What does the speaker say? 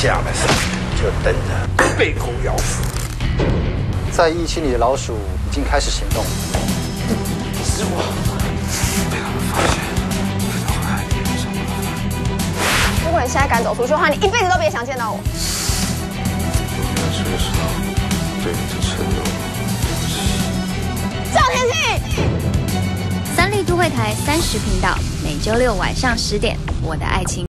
下了山，就等着被狗咬死。 在疫区里的老鼠已经开始行动了。 是我被他们发现，会害别人上麻烦。 如果你现在赶走出去的话，你一辈子都别想见到我。 我要缺少对你的承诺。 赵天信， 三立都会台30频道，每周六晚上10点，《我的爱情》。